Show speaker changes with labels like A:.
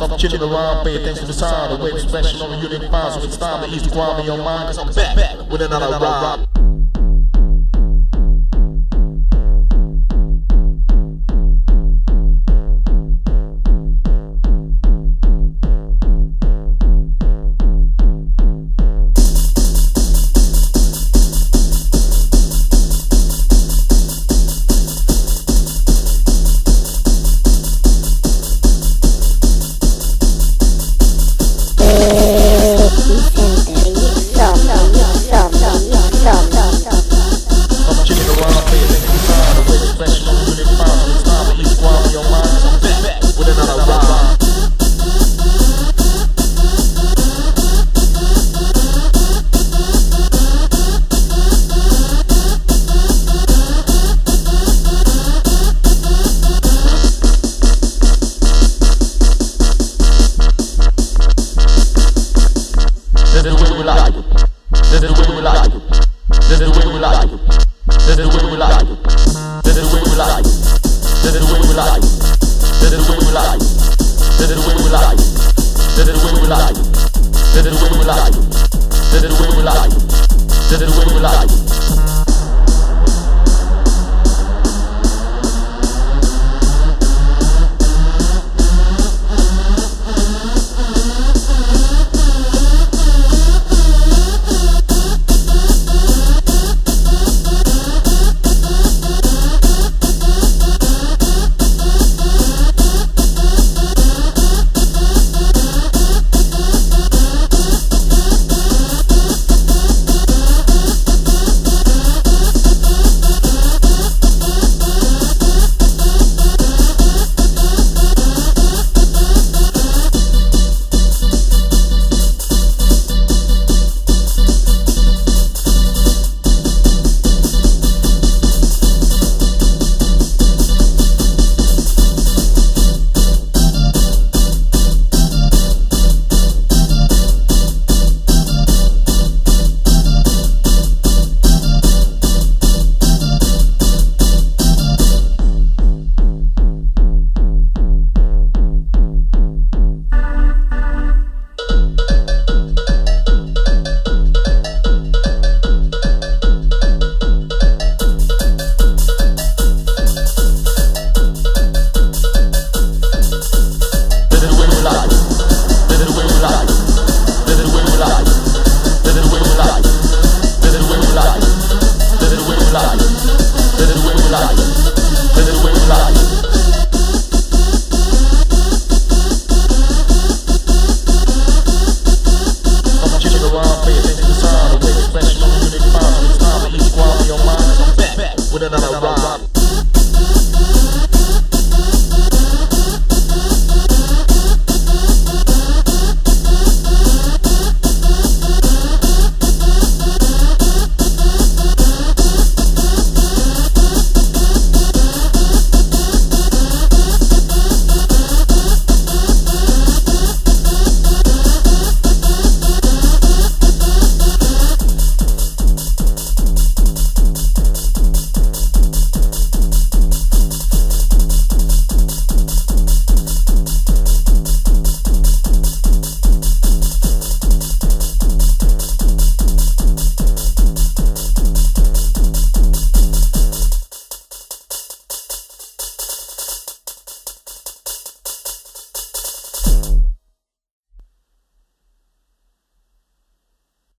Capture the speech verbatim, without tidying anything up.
A: I'm chilling around, pay attention to the sound. The wave expression on the unit file, so it's time to ease the ground in your mind. Cause I'm back, back with another rhyme. This is the way we like it. This is the way we like it. This is the way we like it. This is the way we like it. This is the way we like it. This is the way we like it. This is the way we like it. This is the way we like it. This is the way we like it. This is the way we like it. This is the way we like it. This is the way we like it.